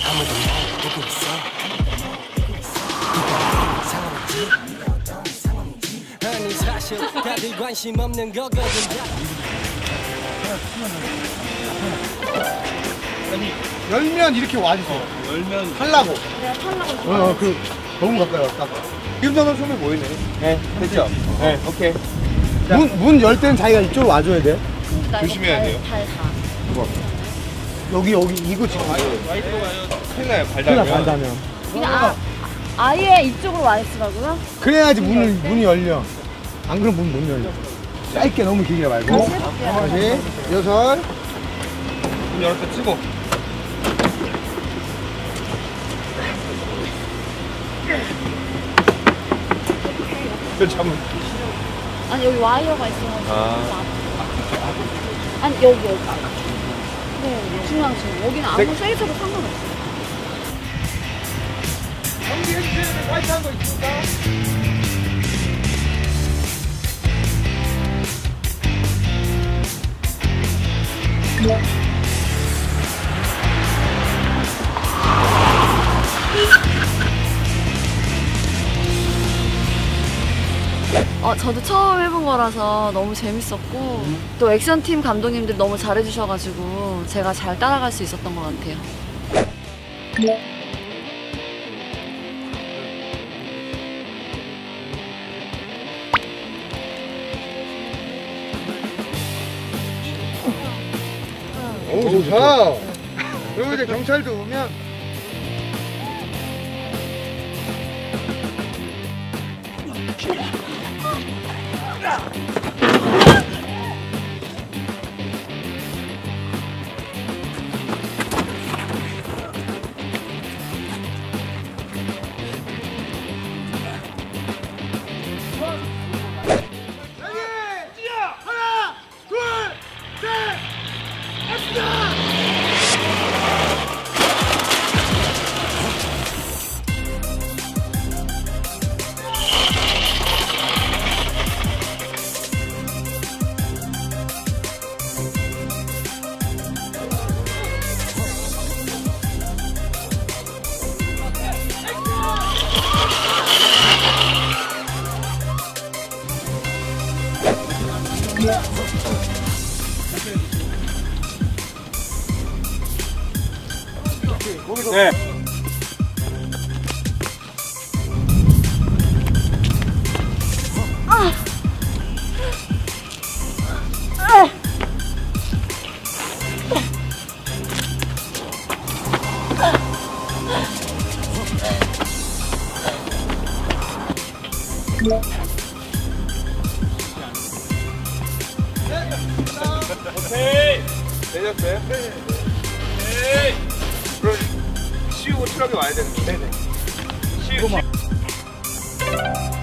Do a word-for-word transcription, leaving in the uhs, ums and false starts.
아무도 날 보고 있어. 아니 사실 다들 관심 없는 거거든. 아니 열면 이렇게 와주세요. 어, 열면 탈라고. 내가 탈라고. 어, 어, 그 너무 가까이 왔다. 지금 너는 손에 보이네. 네, 됐죠? 어. 네, 오케이. 문 문 열 때는 자기가 이쪽으로 와줘야 돼. 조심해야 돼요. 발 다. 뭐? 여기 여기 이거 지금 와이드로 가요. 큰일 나요. 발다면. 발 닿으면. 그냥 아, 아예 이쪽으로 와 있으라고요? 그래야지 문을 문이 열려. 안 그러면 문 못 열려. 짧게 너무 길게 말고. 다시 해볼게요. 다시 여섯. 문 열었다 치고. 그 잠은. 아니 여기 와이어가 있어가지고. 아. 아니 여기 여기. 네, 중앙 중앙. 여기는 아무 세이터도 상관없어. 정리해주세요. 화이트한 거 있습니까? 어, 저도 처음 해본 거라서 너무 재밌었고 또 액션팀 감독님들 너무 잘해주셔가지고 제가 잘 따라갈 수 있었던 것 같아요. 오, 좋다. 그리고 이제 경찰도 오면 네. 아. 아. 오케이. 내렸어요? 네. 오케이. 그럼 치우고 트럭에 와야 되는 거. 네네. 치우.